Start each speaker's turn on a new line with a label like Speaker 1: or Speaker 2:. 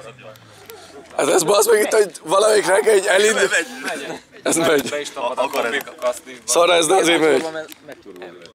Speaker 1: Hát ez basz meg itt, hogy valamelyik reggel így elindul. Ez megy.
Speaker 2: Be is tapadok, kaszni.
Speaker 1: Szarra ez, de azért megy.